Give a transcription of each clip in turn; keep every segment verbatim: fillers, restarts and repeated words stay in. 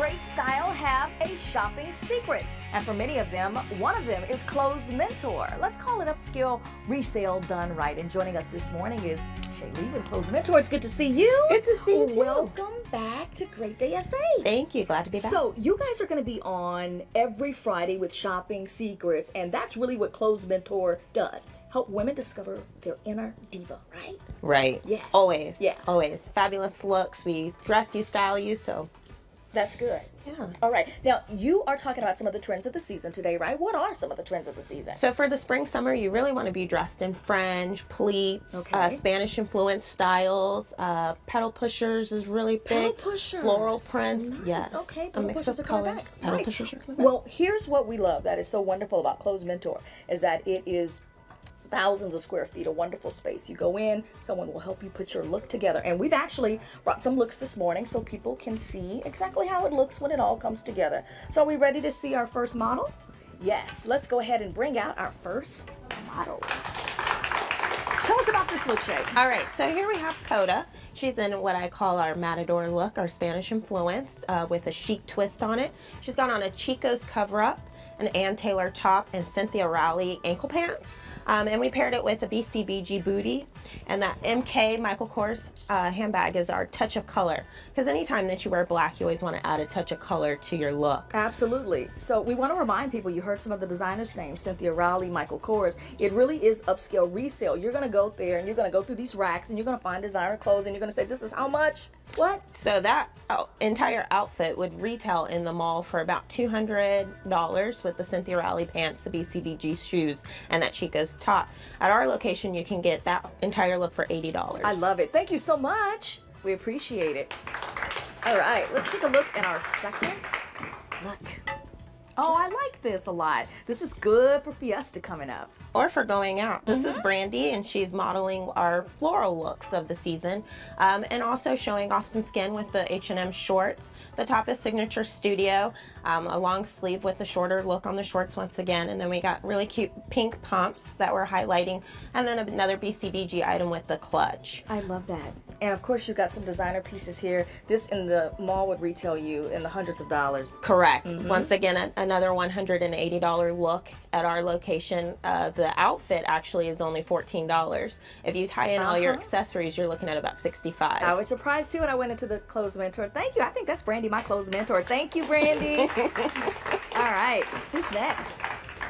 great style have a shopping secret. And for many of them, one of them is Clothes Mentor. Let's call it upscale resale done right. And joining us this morning is Shay Lee with Clothes Mentor. It's good to see you. Good to see you too. Welcome back to Great Day S A. Thank you. Glad to be back. So you guys are going to be on every Friday with shopping secrets, and that's really what Clothes Mentor does. Help women discover their inner diva, right? Right. Yes. Always. Yeah. Always. Fabulous looks. We dress you, style you, so. That's good. Yeah. All right. Now, you are talking about some of the trends of the season today, right? What are some of the trends of the season? So for the spring, summer, you really want to be dressed in fringe, pleats, Okay. uh, Spanish influenced styles. Uh, pedal pushers is really Pedal big. pushers. Floral prints. Nice. Yes. Okay. A Pedal mix pushers of are coming colors. back. Pedal Nice. pushers are coming back. Well, here's what we love that is so wonderful about Clothes Mentor is that it is thousands of square feet, a wonderful space. You go in, someone will help you put your look together. And we've actually brought some looks this morning so people can see exactly how it looks when it all comes together. So are we ready to see our first model? Yes, let's go ahead and bring out our first model. Tell us about this look, Shay. All right, so here we have Coda. She's in what I call our Matador look, our Spanish influenced, uh, with a chic twist on it. She's got on a Chico's cover-up, an Ann Taylor top, and Cynthia Rowley ankle pants. Um, and we paired it with a B C B G booty. And that M K Michael Kors uh, handbag is our touch of color. Because anytime that you wear black, you always want to add a touch of color to your look. Absolutely. So we want to remind people, you heard some of the designers' names, Cynthia Rowley, Michael Kors. It really is upscale resale. You're going to go there and you're going to go through these racks and you're going to find designer clothes and you're going to say, this is how much? What? So that out entire outfit would retail in the mall for about two hundred dollars with the Cynthia Rowley pants, the B C B G shoes, and that Chico's top. At our location, you can get that entire look for eighty dollars. I love it. Thank you so much. We appreciate it. All right, let's take a look at our second look. Oh, I like this a lot. This is good for Fiesta coming up. Or for going out. This Mm-hmm. is Brandy, and she's modeling our floral looks of the season, um, and also showing off some skin with the H and M shorts. The top is Signature Studio, um, a long sleeve with the shorter look on the shorts once again, and then we got really cute pink pumps that we're highlighting, and then another B C B G item with the clutch. I love that. And of course, you've got some designer pieces here. This in the mall would retail you in the hundreds of dollars. Correct. Mm-hmm. Once again, a, another one hundred eighty dollar look at our location. Uh, the outfit actually is only fourteen dollars. If you tie in Uh-huh. all your accessories, you're looking at about sixty-five dollars. I was surprised too when I went into the Clothes Mentor. Thank you. I think that's Brandy, my Clothes Mentor. Thank you, Brandy. All right. Who's next?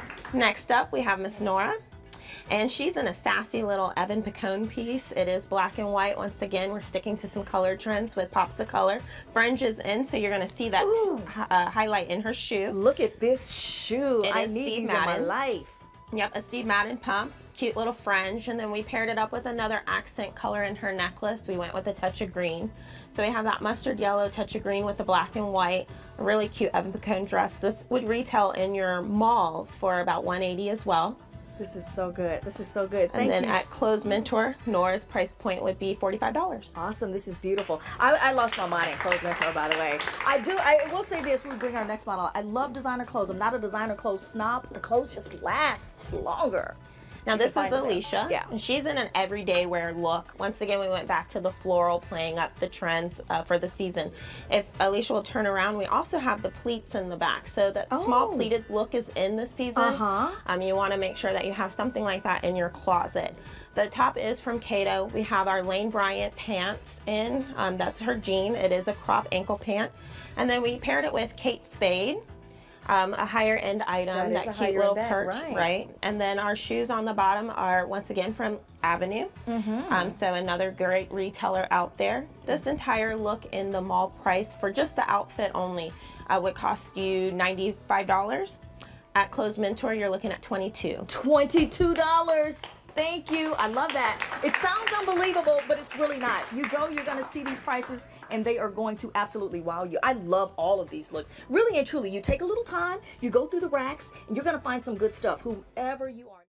Next up, we have Miss Nora. And she's in a sassy little Evan Picone piece. It is black and white. Once again, we're sticking to some color trends with pops of color. Fringe is in, so you're going to see that uh, highlight in her shoe. Look at this shoe. It I is need Steve these in my Madden. life. Yep, a Steve Madden pump. Cute little fringe. And then we paired it up with another accent color in her necklace. We went with a touch of green. So we have that mustard yellow touch of green with the black and white. A really cute Evan Picone dress. This would retail in your malls for about one eighty as well. This is so good. This is so good. Thank And then you. at Clothes Mentor, Nora's price point would be forty-five dollars. Awesome. This is beautiful. I, I lost my mind at Clothes Mentor, by the way. I do. I will say this. We bring our next model. I love designer clothes. I'm not a designer clothes snob. The clothes just last longer. Now You this can is find it there. Alicia. Yeah. And she's in an everyday wear look. Once again, we went back to the floral, playing up the trends uh, for the season. If Alicia will turn around, we also have the pleats in the back. So that small Oh. pleated look is in the season. Uh-huh. Um, you want to make sure that you have something like that in your closet. The top is from Cato. We have our Lane Bryant pants in. Um, that's her jean. It is a crop ankle pant. And then we paired it with Kate Spade. Um, a higher end item, That is that, a cute higher little end bag, perch, right. right? And then our shoes on the bottom are once again from Avenue. Mm-hmm. Um, so another great retailer out there. This entire look in the mall price for just the outfit only uh, would cost you ninety-five dollars. At Clothes Mentor, you're looking at twenty-two dollars. twenty-two dollars. Thank you. I love that. It sounds unbelievable, but it's really not. You go, you're going to see these prices, and they are going to absolutely wow you. I love all of these looks. Really and truly, you take a little time, you go through the racks, and you're going to find some good stuff, whoever you are.